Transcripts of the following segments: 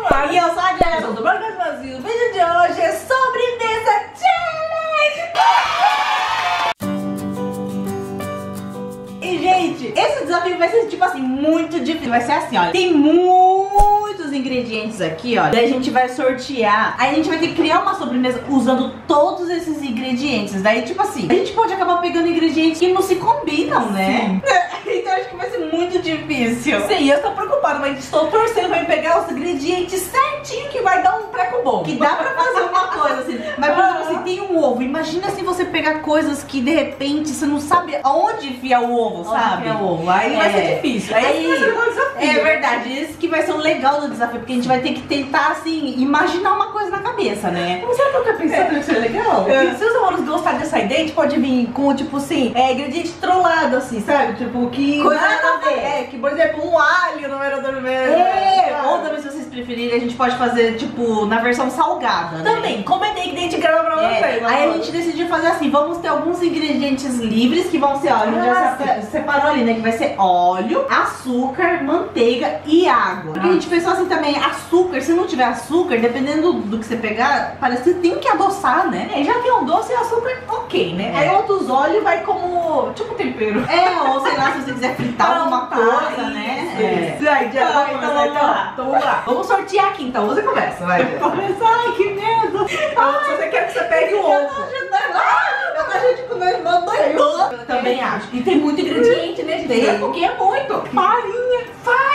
Solar. E eu sou a Jess. Eu sou do Brasil Vazio. O vídeo de hoje é sobremesa challenge. E, gente, esse desafio vai ser, tipo assim, muito difícil. Vai ser assim, olha. Tem muitos ingredientes aqui, ó. Daí a gente vai sortear. Aí a gente vai ter que criar uma sobremesa usando todos esses ingredientes. Daí, tipo assim, a gente pode acabar pegando ingredientes que não se combinam, né? Então acho que vai ser muito difícil. Sim, eu tô preocupada, mas estou torcendo pra pegar os ingredientes certinho que vai dar um treco bom. Que dá pra fazer uma coisa assim. Mas, por exemplo, assim, tem um ovo. Imagina se você pegar coisas que, de repente, você não sabe aonde enfiar o ovo, sabe? É o ovo. Aí vai ser difícil. Aí vai ser um desafio. É verdade. Esse que vai ser o legal do desafio. Porque a gente vai ter que tentar, assim, imaginar uma coisa na cabeça, né? Mas sabe o que eu tô pensando que seria legal? Que se os alunos gostarem dessa ideia, a gente pode vir com, tipo assim, ingrediente trollado, assim, sabe? Tipo, que coisa nada a ver. que, por exemplo, um alho no merador mesmo. Ou também, se vocês preferirem, a gente pode fazer, tipo, na versão salgada, né? Também, comentem que a gente grava pra vocês. Aí a gente decidiu fazer assim, vamos ter alguns ingredientes livres que vão ser, ó, a gente já separou ali, né? Que vai ser óleo, açúcar, manteiga e água. Porque a gente pensou assim também, açúcar, se não tiver açúcar, dependendo do que você pegar, parece que tem que adoçar, né? Já que é um doce e açúcar, ok, né? Aí outros óleos vai como, tipo, tempero. Ou sei lá, se você quiser fritar alguma coisa, né? Aí, então vamos lá. Vamos sortear aqui, então. Você começa, vai. Ai, que medo! Se você quer que você pegue o ovo. Eu tô achando que meu irmão doidou. Eu também acho. E tem muito ingrediente, né, gente? Tem. É porque é muito. Farinha!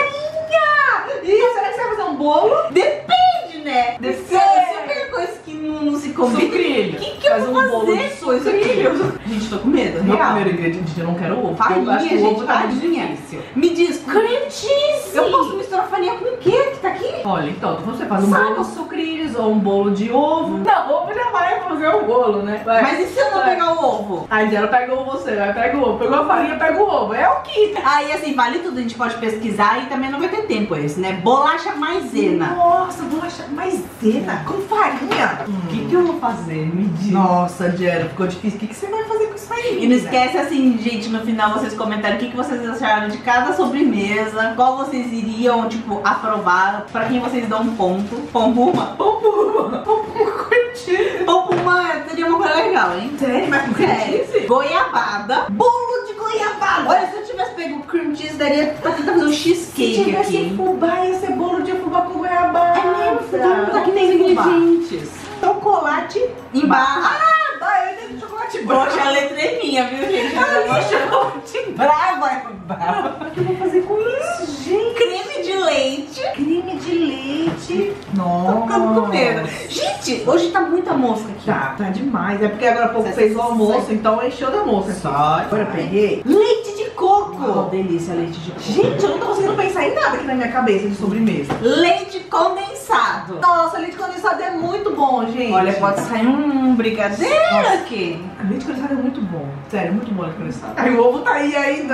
E será que você vai fazer um bolo? Depende, né? Depende. Se eu pegar coisas que não se combinam, Sucrilho. o que eu Faz vou um bolo fazer de com sucrilhos? Gente, tô com medo, Meu real. primeiro ingrediente, eu não quero ovo. Farinha, eu acho que o gente, ovo tá muito farinha. difícil. Me diz, cream cheese! Eu posso misturar farinha com o que que tá aqui? Olha, então, você faz um bolo de sucrilhos ou um bolo de ovo. Não, ovo já vai fazer o bolo, né? Vai. Mas e se eu não pegar o ovo? Aí ela pegou você, vai, pega o ovo. Pegou a farinha, pega o ovo. É o kit. Aí, assim, vale tudo, a gente pode pesquisar e também não vai ter tempo esse, né? Bolacha maisena. Nossa, bolacha maisena com farinha. O que eu vou fazer? Me diz. Nossa, Diana, ficou difícil. O que você vai fazer com isso aí? E não esquece, assim, gente, no final vocês comentaram o que vocês acharam de cada sobremesa, qual vocês iriam, tipo, aprovar, pra quem vocês dão um ponto. Pompuma? Pompuma curtido. Pompuma seria uma coisa legal, hein? Sério? Mas com cream cheese? Goiabada. Bolo de goiabada. Olha, se eu tivesse pego cream cheese, daria pra tentar fazer um cheesecake Se tivesse aqui. fubá, ia ser bolo de fubá com goiabada. É mesmo, fubá, aqui tem ingredientes. Chocolate Em barra. Ah, eu tenho chocolate Broxa, a letra é minha, viu, gente? chocolate brava. O que eu vou fazer com isso, gente? Creme de leite. Creme de leite. Nossa. Tô ficando com medo. Gente, hoje tá muita mosca aqui. Tá demais. É porque agora há pouco fez o almoço, então encheu da moça. Agora eu peguei Leite de coco. Oh, delícia, leite de coco. Gente, eu não tô conseguindo pensar em nada aqui na minha cabeça de sobremesa. Leite condensado. Nossa, leite condensado é muito bom, gente. Olha, pode sair um brigadeiro aqui. Leite condensado é muito bom. Sério, muito bom leite condensado. Aí o ovo tá aí ainda.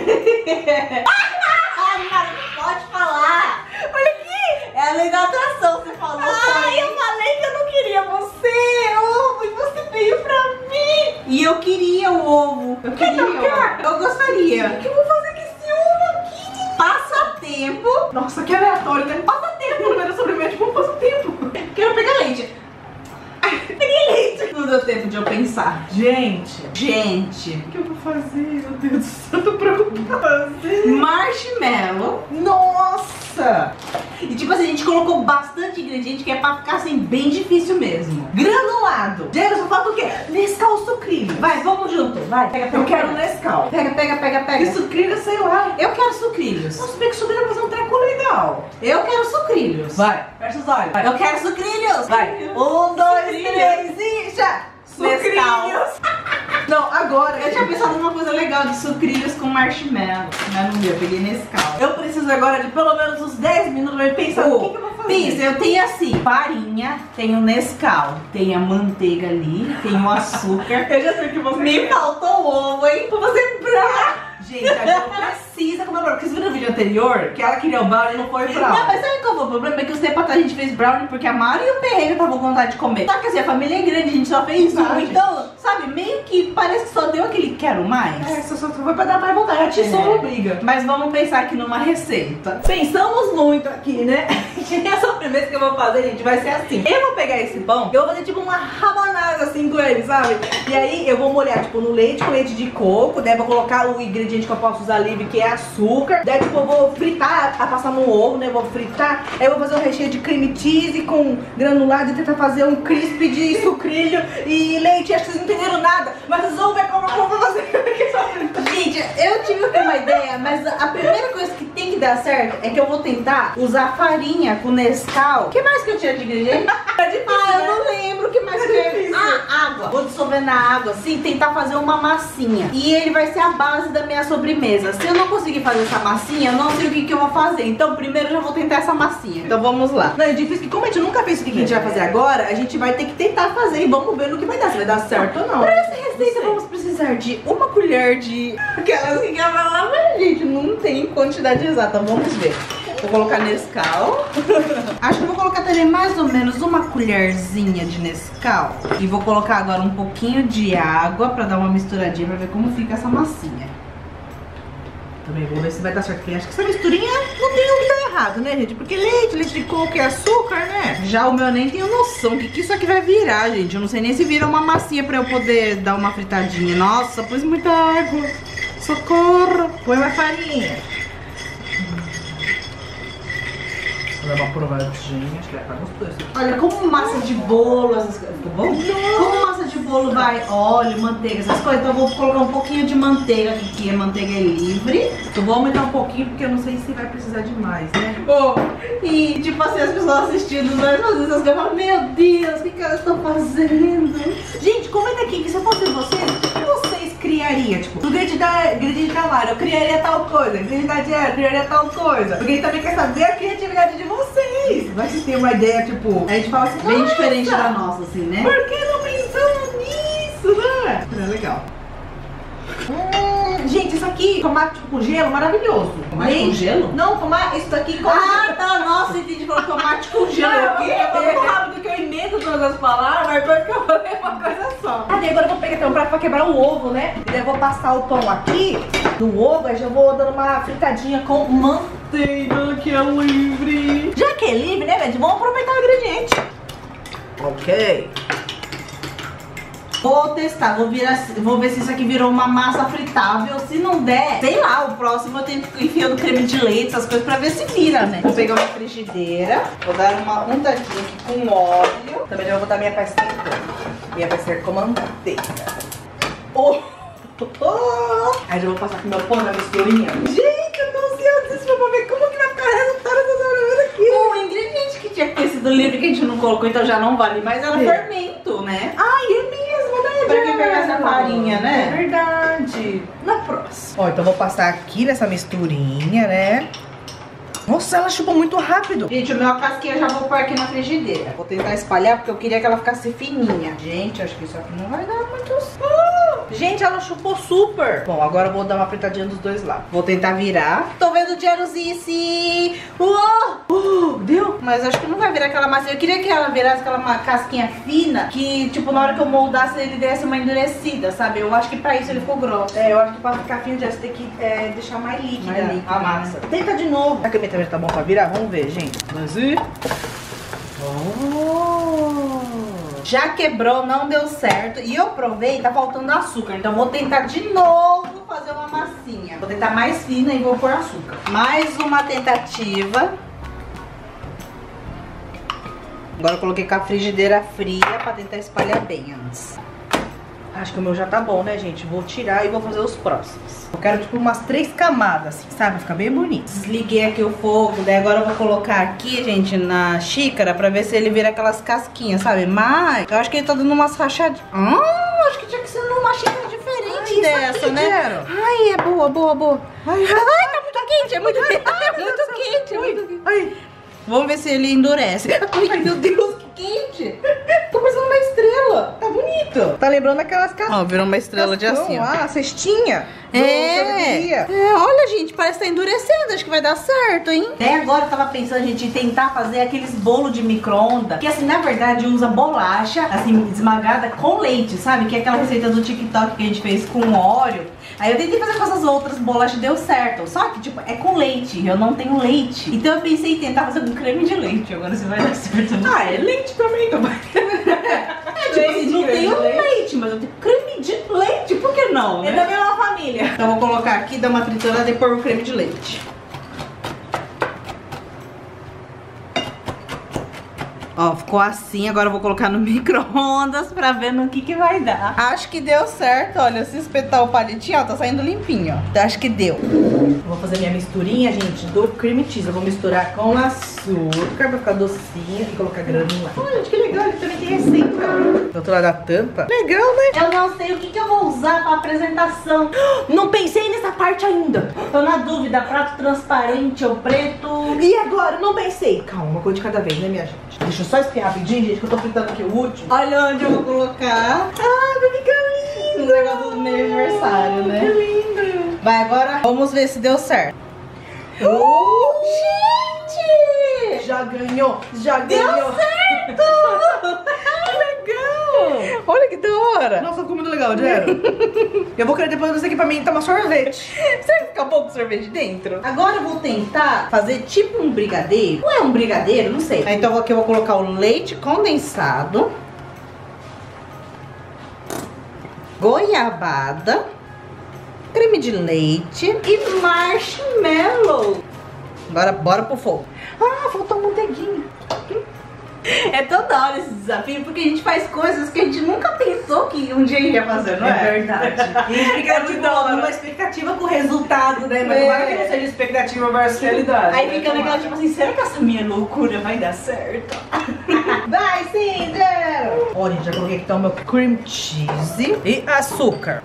Ai, cara, pode falar. Olha aqui. É a lei da atração, você falou. Ai, eu falei que eu não queria você, ovo, e você veio pra mim. E eu queria o ovo. Eu queria. Eu gostaria. O que eu vou fazer com esse ovo aqui? Passatempo. Nossa, que aleatório, né? Passatempo no meio da sobremesa, tipo um passatempo. Quero pegar leite. Peguei leite. Não deu tempo de eu pensar. Gente, o que eu vou fazer? Meu Deus do céu, eu tô preocupada. Marshmallow. Nossa! E tipo assim, a gente colocou bastante ingrediente que é pra ficar assim, bem difícil mesmo. Granulado. Diego, só falta o quê? Nescau sucrilho. Vai, vamos junto. Vai, pega. Eu quero Nescau. Pega. E sucrilho, sei lá. Eu quero sucrilhos. Nossa, bem que sucrilho vai fazer um treco legal. Eu quero sucrilhos. Vai, fecha os olhos. Vai. Eu quero sucrilhos. Vai. 1, 2, 3 e já. Sucrilhos. Não, agora. Eu tinha pensado numa coisa legal de sucrilhos com marshmallow. Mas não deu, eu peguei Nescau. Eu preciso agora de pelo menos uns 10 minutos pra pensar o que eu vou fazer. Pensa, eu tenho assim, farinha, tenho Nescau, tenho a manteiga ali, tenho o açúcar. Eu já sei o que você Me faltou o ovo, hein? Pra você pra... Gente, a gente precisa comer brownie. Porque você viu no vídeo anterior que ela queria o brownie e não foi o brownie. Não, mas sabe qual foi o problema? É que os tempos atrás a gente fez brownie porque a Mari e o Perreiro estavam com vontade de comer. Só que assim, a família é grande, a gente só fez um. Então, sabe, meio que parece que só deu aquele quero mais. É, só foi pra dar mais vontade. A Tissou não briga. Mas vamos pensar aqui numa receita. Pensamos muito aqui, né? Gente, essa sobremesa que eu vou fazer, gente, vai ser assim. Eu vou pegar esse pão, eu vou fazer tipo uma rabanada assim com ele, sabe? E aí eu vou molhar tipo no leite com leite de coco, daí vou colocar o ingrediente que eu posso usar livre, que é açúcar. Daí tipo eu vou fritar, a passar no ovo, né? Vou fritar. Aí eu vou fazer um recheio de cream cheese com granulado e tentar fazer um crisp de sucrilho e leite. Acho que vocês não entenderam nada, mas vocês vão ver como eu vou fazer. Gente, eu tive uma ideia, mas a primeira coisa que tem que dar certo é que eu vou tentar usar farinha com Nescau. O que mais que eu tinha de ingrediente? É difícil, eu não lembro o que mais que eu... água. Vou dissolver na água assim, tentar fazer uma massinha. E ele vai ser a base da minha sobremesa. Se eu não conseguir fazer essa massinha, eu não sei o que eu vou fazer. Então primeiro eu já vou tentar essa massinha. Então vamos lá. Não, é difícil que como a gente nunca fez o que a gente vai fazer agora, a gente vai ter que tentar fazer e vamos ver no que vai dar. Se vai dar certo ou não. Pra essa receita vamos precisar de uma colher de... Aquelas que quer falar, mas gente, não tem quantidade exata. Vamos ver. Vou colocar Nescau. Acho que vou colocar também mais ou menos uma colherzinha de Nescau. E vou colocar agora um pouquinho de água pra dar uma misturadinha, pra ver como fica essa massinha. Também vou ver se vai dar certo, porque acho que essa misturinha não tem o que dar errado, né, gente? Porque leite de coco e açúcar, né? Já o meu nem tenho noção que isso aqui vai virar, gente. Eu não sei nem se vira uma massinha pra eu poder dar uma fritadinha. Nossa, pus muita água. Socorro. Põe uma farinha. Vou dar uma provadinha, acho que vai ficar gostoso. Olha, como massa de bolo, essas coisas. Ficou bom? Como massa de bolo vai óleo, manteiga, essas coisas. Então eu vou colocar um pouquinho de manteiga aqui, que a manteiga é livre. Eu vou aumentar um pouquinho, porque eu não sei se vai precisar de mais, né? E tipo assim, as pessoas assistindo, nós fazendo essas coisas, falam, meu Deus, o que elas estão fazendo? Gente, comenta aqui que se eu fosse vocês, o que vocês criariam? Tipo, no ingrediente da Mara, eu criaria tal coisa, ingrediente da Diana, eu criaria tal coisa. Porque a gente também quer saber a criatividade de vocês. Vai que tem uma ideia, tipo, a gente fala assim, bem diferente da nossa, assim, né? Por que não pensamos nisso, né? É legal. Gente, isso aqui, tomate com gelo, maravilhoso. Tomate com gelo? Não, tomate, isso aqui com... tá, nossa, entendi, falou tomate com gelo. Eu tô tão rápido que eu emendo todas as palavras, mas depois que eu falei uma coisa só. Daí agora eu vou pegar um prato pra quebrar o ovo, né? E daí eu vou passar o pão aqui no ovo, aí já vou dando uma fritadinha com manteiga, que é livre. Já que é livre, né, gente? Vamos aproveitar o ingrediente. Ok. Vou testar, vou ver se isso aqui virou uma massa fritável. Se não der, sei lá, o próximo eu tento enfiar no creme de leite, essas coisas pra ver se vira, né? Vou pegar uma frigideira, vou dar uma untadinha aqui com óleo. Também já vou botar minha pastinha. Minha pastinha com manteiga. Aí já vou passar com meu pão na misturinha. Gente, eu tô ansiosíssima pra ver como que vai ficar o resultado dessa sobremesa aqui. O ingrediente que tinha que ter sido livre, que a gente não colocou, então já não vale mais, era fermento, né? Ai, é mesmo, né? Pra quem pegar essa farinha, né? É verdade. Na próxima. Ó, então eu vou passar aqui nessa misturinha, né? Nossa, ela chupou muito rápido. Gente, o meu casquinha eu já vou pôr aqui na frigideira. Vou tentar espalhar porque eu queria que ela ficasse fininha. Gente, acho que isso aqui não vai dar muito... Gente, ela chupou super. Bom, agora eu vou dar uma fritadinha dos dois lados. Vou tentar virar. Tô vendo Jerusice. Deu? Mas acho que não vai virar aquela massa. Eu queria que ela virasse aquela casquinha fina, que tipo, na hora que eu moldasse ele desse uma endurecida, sabe? Eu acho que pra isso ele ficou grosso. É, eu acho que pra ficar fino já você tem que deixar mais líquida a massa. Tenta de novo. Será que a minha também tá bom pra virar? Vamos ver, gente. Vamos ver. Já quebrou, não deu certo. E eu provei, tá faltando açúcar. Então vou tentar de novo fazer uma massinha. Vou tentar mais fina e vou pôr açúcar. Mais uma tentativa. Agora eu coloquei com a frigideira fria pra tentar espalhar bem antes. Acho que o meu já tá bom, né, gente? Vou tirar e vou fazer os próximos. Eu quero, tipo, umas 3 camadas, assim, sabe? Ficar bem bonito. Desliguei aqui o fogo, daí agora eu vou colocar aqui, gente, na xícara pra ver se ele vira aquelas casquinhas, sabe? Mas eu acho que ele tá dando umas rachadinhas. Acho que tinha que ser numa xícara diferente dessa, né? Ai, é boa, boa, boa. Ai, tá muito quente, é muito quente, é muito quente. Ai. Vamos ver se ele endurece. Ai, meu Deus, que quente. Tô parecendo uma estrela. Tá bonito. Tá lembrando aquelas cascas. Ó, virou uma estrela de assim, ó. Ah, cestinha. Olha, gente, parece que tá endurecendo. Acho que vai dar certo, hein? Até agora eu tava pensando, gente, em tentar fazer aqueles bolos de micro-ondas. Que assim, na verdade, usa bolacha, assim, esmagada com leite, sabe? Que é aquela receita do TikTok que a gente fez com óleo. Aí eu tentei fazer com essas outras bolachas e deu certo. Só que, tipo, é com leite. Eu não tenho leite. Então eu pensei em tentar fazer com creme de leite. Agora se vai dar certo. Ah, é leite também, então vai. Tipo assim, não tenho leite, mas eu tenho creme de leite. Por que não, né? É da mesma família. Então eu vou colocar aqui, dar uma triturada e pôr o creme de leite. Ó, ficou assim, agora eu vou colocar no micro-ondas pra ver no que vai dar. Acho que deu certo, olha, se espetar o palitinho, ó, tá saindo limpinho, ó. Acho que deu. Vou fazer minha misturinha, gente, do cream cheese. Eu vou misturar com açúcar pra ficar docinho e colocar granulado. Olha, gente, que legal, ele também tem receita. Do outro lado da tampa. Legal, né? Eu não sei o que eu vou usar pra apresentação. Não pensei nessa parte ainda. Tô na dúvida, prato transparente ou preto. E agora? Não pensei. Calma, uma coisa de cada vez, né, minha gente? Deixa eu só espirrar rapidinho, gente, que eu tô fritando aqui o último. Olha onde eu vou colocar. Ah, vai ficar lindo. O negócio do meu aniversário, né? Que lindo. Vai, agora vamos ver se deu certo. Gente! Já ganhou, já Deu ganhou. certo! Legal! Olha que da hora! Nossa, ficou muito legal, Jero. Eu vou querer depois disso aqui pra mim tomar sorvete. Será que fica um pouco de sorvete dentro? Agora eu vou tentar fazer tipo um brigadeiro. Não é um brigadeiro? Não sei. Então aqui eu vou colocar o leite condensado, goiabada, creme de leite e marshmallow. Agora bora pro fogo. Ah, faltou um manteiguinha. É toda hora esse desafio, porque a gente faz coisas que a gente nunca pensou que um dia ia fazer, não é? É verdade. E fica tipo uma expectativa com o resultado, né? Mas não que não seja expectativa versus realidade. Aí fica naquela tipo assim, será que essa minha loucura vai dar certo? Vai sim, Jero! Olha, já coloquei aqui então o meu cream cheese e açúcar.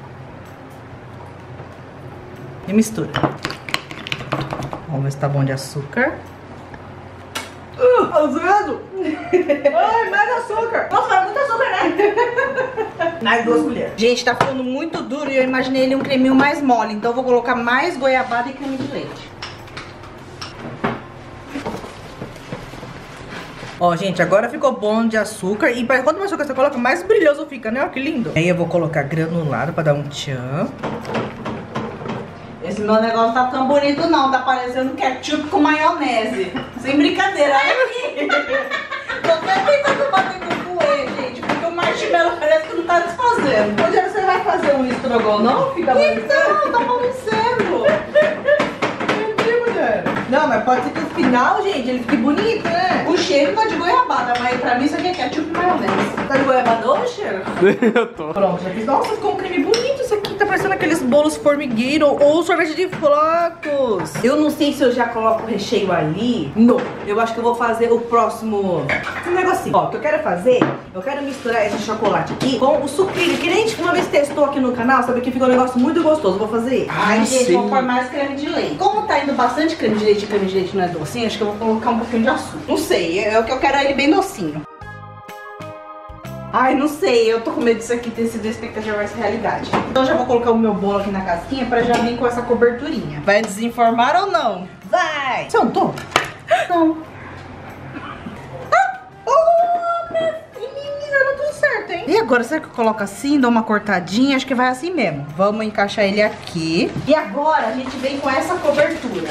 E mistura. Vamos ver se tá bom de açúcar. Azedo! Ai, mais açúcar! Nossa, vai muito açúcar, né? Mais 2 colheres. Gente, tá ficando muito duro e eu imaginei ele um creminho mais mole. Então eu vou colocar mais goiabada e creme de leite. Ó, gente, agora ficou bom de açúcar. E quanto mais açúcar você coloca, mais brilhoso fica, né? Ó, que lindo. Aí eu vou colocar granulado pra dar um tchan. Esse meu negócio tá tão bonito não, tá parecendo ketchup com maionese. Sem brincadeira, olha aqui. Tô até tentando bater com o coelho, gente, porque o marshmallow parece que não tá desfazendo. Hoje você vai fazer um estrogonofe? Então, tá parecendo. Não, mas pode ser que no final, gente, ele fique bonito, né? O cheiro tá de goiabada, mas pra mim isso aqui é ketchup e maionese. Tá de goiabada hoje, cheiro? Eu tô. Pronto, já fiz. Nossa, ficou um creme bonito isso aqui. Tá parecendo aqueles bolos formigueiro ou sorvete de flocos. Eu não sei se eu já coloco o recheio ali. Não. Eu acho que eu vou fazer o próximo negocinho. Ó, o que eu quero fazer, eu quero misturar esse chocolate aqui com o sucrilho. Que nem a gente uma vez testou aqui no canal, sabe que ficou um negócio muito gostoso. Vou fazer. Ai, gente, sim. vou pôr mais creme de leite. Como tá indo bastante creme de leite e creme de leite não é docinho, acho que eu vou colocar um pouquinho de açúcar. Não sei, é o que eu quero é ele bem docinho. Ai, não sei, eu tô com medo disso aqui ter sido expectativa versus realidade. Então eu já vou colocar o meu bolo aqui na casquinha pra já vir com essa coberturinha. Vai desenformar ou não? Vai! Você untou? Não. Menina, não tudo certo, hein? E agora, será que eu coloco assim, dou uma cortadinha? Acho que vai assim mesmo. Vamos encaixar ele aqui. E agora a gente vem com essa cobertura.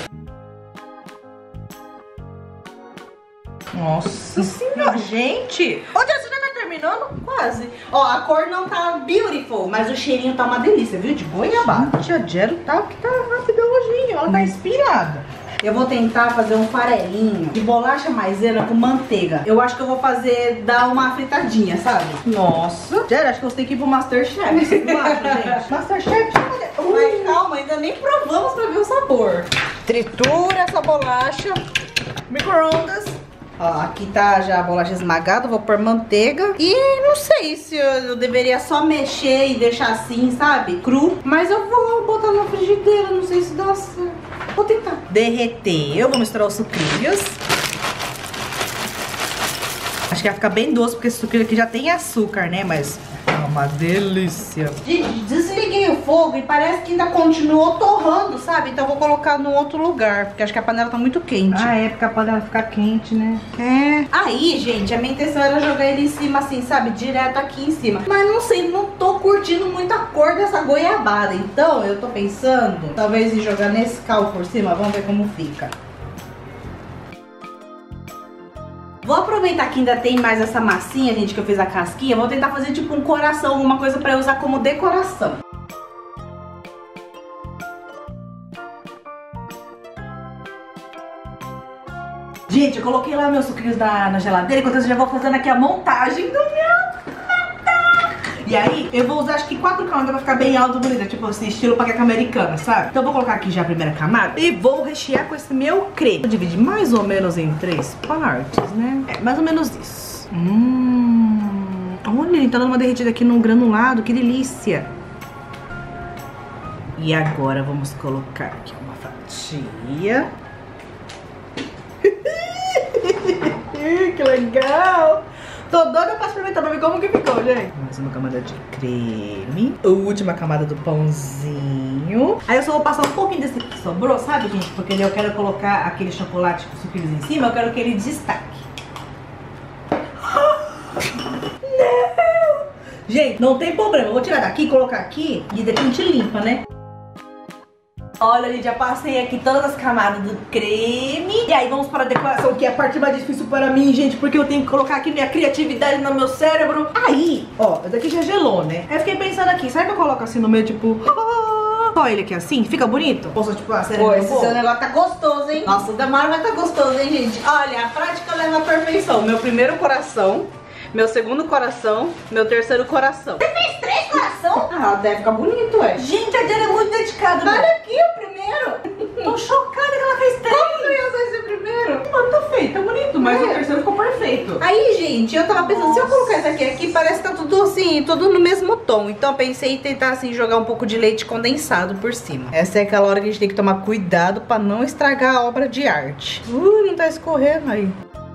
Nossa senhora, gente! Ô, Tia, você já tá terminando? Quase. Ó, a cor não tá beautiful, mas o cheirinho tá uma delícia, viu? De goiabada. Tia Jero tá rápida hoje, ela tá inspirada. Eu vou tentar fazer um farelinho de bolacha maisena com manteiga. Eu acho que eu vou dar uma fritadinha, sabe? Nossa! Jero, acho que você tem que ir pro Masterchef. Você não acha, gente? Masterchef, Mas calma, ainda nem provamos pra ver o sabor. tritura essa bolacha. Micro-ondas. Ó, aqui tá já a bolacha esmagada, vou pôr manteiga. E não sei se eu deveria só mexer e deixar assim, sabe? Cru. Mas eu vou botar na frigideira, não sei se dá certo. Vou tentar. Derreter. Eu vou misturar os sucrilhos. Acho que vai ficar bem doce, porque esse sucrilho aqui já tem açúcar, né? Mas é uma delícia. Gente, desliguei o fogo e parece que ainda continuou torrando, sabe? Então eu vou colocar no outro lugar, porque acho que a panela tá muito quente. Ah, é, porque a panela ficar quente, né? É. Aí, gente, a minha intenção era jogar ele em cima assim, sabe? Direto aqui em cima. Mas não sei, não tô curtindo muito a cor dessa goiabada. Então eu tô pensando, talvez, em jogar Nescau por cima. Vamos ver como fica. Vou aproveitar que ainda tem mais essa massinha, gente, que eu fiz a casquinha. Vou tentar fazer tipo um coração, alguma coisa pra eu usar como decoração. Gente, eu coloquei lá meus sucrilhos na geladeira, enquanto eu já vou fazendo aqui a montagem do meu... E aí, eu vou usar acho que 4 camadas pra ficar bem alto e bonita, tipo assim, estilo panqueca americana, sabe? Então eu vou colocar aqui já a primeira camada e vou rechear com esse meu creme. Vou dividir mais ou menos em 3 partes, né? É, mais ou menos isso. Olha, ele tá dando uma derretida aqui no granulado, que delícia. E agora vamos colocar aqui uma fatia. Que legal! Tô doida pra experimentar pra ver como que ficou, gente. Mais uma camada de creme. Última camada do pãozinho. Aí eu só vou passar um pouquinho desse que sobrou, sabe, gente? Porque eu quero colocar aquele chocolate com sucrilhos em cima. Eu quero que ele destaque. Não! Gente, não tem problema. Eu vou tirar daqui, colocar aqui e daqui a gente limpa, né? Olha, gente, já passei aqui todas as camadas do creme. E aí vamos para a decoração, que é a parte mais difícil para mim, gente, porque eu tenho que colocar aqui minha criatividade no meu cérebro. Aí, ó, esse daqui já gelou, né? Aí eu fiquei pensando aqui, será que eu coloco assim no meio, tipo... Só ele aqui assim? Fica bonito? Ou só, tipo, a cena Pô, esse seu negócio tá gostoso, hein? Nossa, o Damaro vai tá gostoso, hein, gente? Olha, a prática leva à perfeição. Meu primeiro coração, meu segundo coração, meu terceiro coração. Você fez 3 coração? Ah, deve ficar bonito, ué. Gente, a Diana é muito dedicada. Olha aqui o primeiro. Tô chocada que ela fez 3. Como que eu ia usar esse primeiro? Mano, tá feio, tá bonito, mas É. o terceiro ficou perfeito. Aí, gente, eu tava pensando, se eu colocar isso aqui, parece que tá tudo assim, tudo no mesmo tom. Então eu pensei em tentar, assim, jogar um pouco de leite condensado por cima. Essa é aquela hora que a gente tem que tomar cuidado pra não estragar a obra de arte. Não tá escorrendo aí.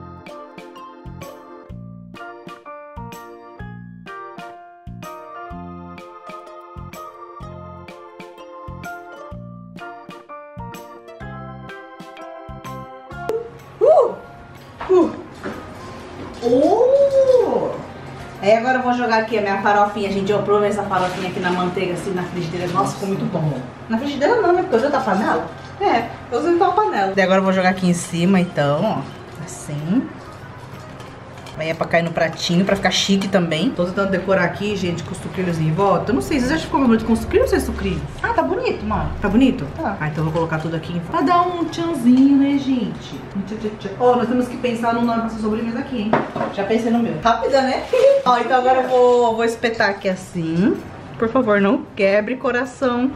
Aí agora eu vou jogar aqui a minha farofinha, gente. Eu provo essa farofinha aqui na manteiga, assim, na frigideira. Nossa, ficou muito bom. Na frigideira não, né? Porque eu uso da panela. É, eu uso então a panela. E agora eu vou jogar aqui em cima, então, ó. Assim. Aí é pra cair no pratinho, pra ficar chique também. Tô tentando decorar aqui, gente, com os sucrilhos em volta. Eu não sei, vocês acham que ficou mais bonito com sucrilho ou sem sucrilho? Ah, tá bonito, mano. Tá bonito? Tá. Ah, então eu vou colocar tudo aqui em volta. Pra dar um tchanzinho, né, gente? Ó, nós temos que pensar no nome pra essa sobremesa aqui, hein? Já pensei no meu. Rápida, né? Ó, então agora eu vou espetar aqui assim. Por favor, não quebre, coração.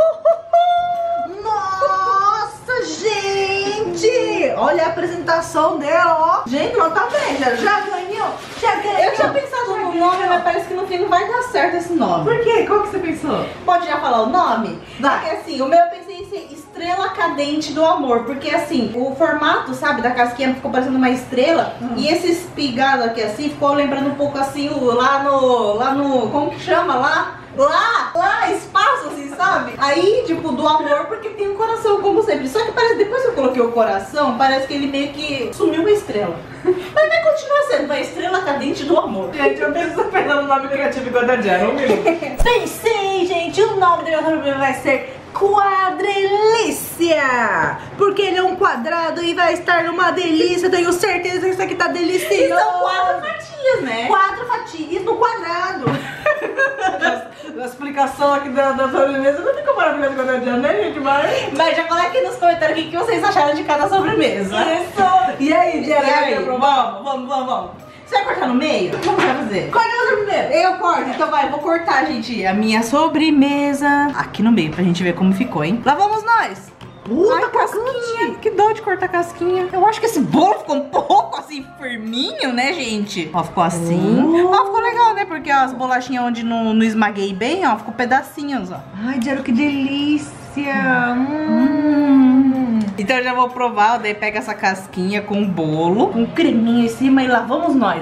Nossa, gente! Olha a apresentação dela, ó. Gente, não tá bem, já ganhou. Já ganhou. Eu tinha pensado no nome, mas parece que no fim não vai dar certo esse nome. Por quê? Qual que você pensou? Pode já falar o nome? Vai. Porque assim, o meu eu pensei em ser Estrela Cadente do Amor. Porque assim, o formato, sabe, da casquinha ficou parecendo uma estrela. E esse espigado aqui assim, ficou lembrando um pouco assim, lá no como que chama lá? Lá, espaço, assim, sabe? Aí, tipo, do amor, porque tem um coração, como sempre. Só que parece, depois que eu coloquei o coração, parece que ele meio que sumiu uma estrela. Mas vai continuar sendo uma Estrela Cadente do Amor. Gente, eu penso pegando o nome criativo igual da Diana, um minuto. Pensei, gente, o nome do meu problema vai ser Quadrilícia, porque ele é um quadrado e vai estar numa delícia. Tenho certeza que isso aqui tá delicioso. E são 4 fatias, né? 4 fatias no quadrado. A explicação aqui da sobremesa não ficou maravilhosa com a Diana, né, gente? Mas já fala aqui nos comentários o que vocês acharam de cada sobremesa. Isso. E aí, Diana? E aí? Vamos. Você vai cortar no meio? Como você vai fazer? Corta outra primeiro. Eu corto, então vai, vou cortar, gente, a minha sobremesa aqui no meio pra gente ver como ficou, hein? Lá vamos nós! Ai, casquinha, que dó de cortar casquinha. Eu acho que esse bolo ficou um pouco assim firminho, né, gente? Ó, ficou assim. Ó, ficou legal, né? Porque ó, as bolachinhas onde não esmaguei bem, ó, ficou pedacinhos, ó. Ai, Diana, que delícia. Então eu já vou provar, daí pega essa casquinha com bolo, com creminho em cima e lá vamos nós.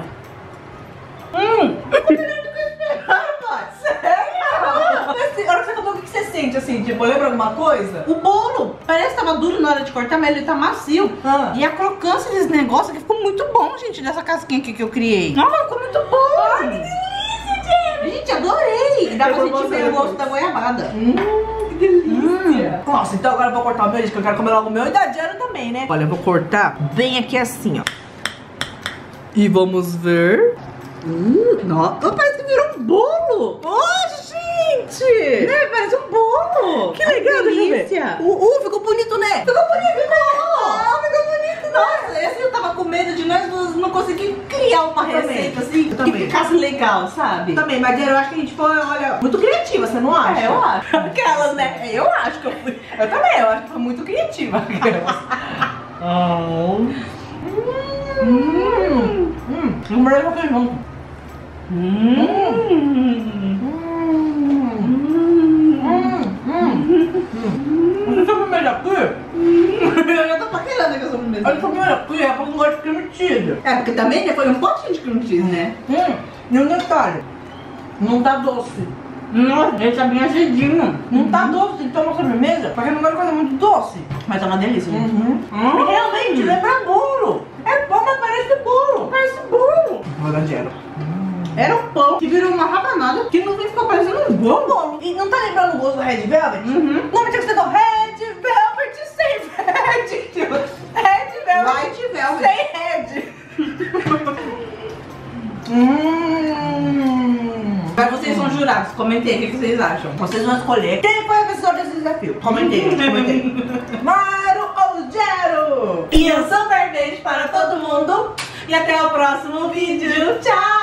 A hora que você acabou, o que você sente assim? Tipo, lembra alguma coisa? O bolo parece que tava duro na hora de cortar, mas ele tá macio. E a crocância desse negócio aqui ficou muito bom, gente, dessa casquinha aqui que eu criei. Nossa, ficou muito bom. Ai, que delícia, gente. Gente, adorei. E dá pra sentir bem o gosto da goiabada. Que delícia. Nossa, então agora eu vou cortar o meu, gente, que eu quero comer logo o meu e da Jero também, né? Olha, eu vou cortar bem aqui assim, ó. E vamos ver. Nossa, parece que virou um bolo. Gente! Né? Parece um bolo. Que legal, delícia. Ficou bonito, né? Ficou bonito, né? Ficou bonito, Nossa, esse eu tava com medo de nós duas não conseguir criar uma receita assim que ficasse legal, sabe? Também, mas eu acho que a gente foi, olha, muito criativa, você não acha? É, eu acho. Aquelas, né? Eu acho que eu fui. Eu também, eu acho que foi muito criativa. O melhor é que junto. Você sabe o melhor aqui? Eu já tô paquerando com a sobremesa. Olha, o melhor aqui é porque eu gosto de creme cheese. É, porque também foi um potinho de creme cheese, né? E um detalhe, não tá doce. Nossa, ele tá bem azedinho. Não tá doce, tem que tomar sobremesa, porque não gosto de coisa muito doce. Mas tá uma delícia, né? Realmente, lembra bolo. É bom, mas parece bolo. Parece bolo. Vou dar dinheiro. Era um pão que virou uma rabanada que no fim ficou parecendo um bolo. E não tá lembrando o gosto do Red Velvet? Não, mas tinha que ser do Red Velvet sem Red. Red Velvet. White Velvet. Sem Red. Mas vocês são jurados, comentei, o que vocês acham? Vocês vão escolher quem foi a vencedor desse desafio. Comentei. Maru ou Jero? E um super beijo para todo mundo. E até o próximo vídeo. Tchau!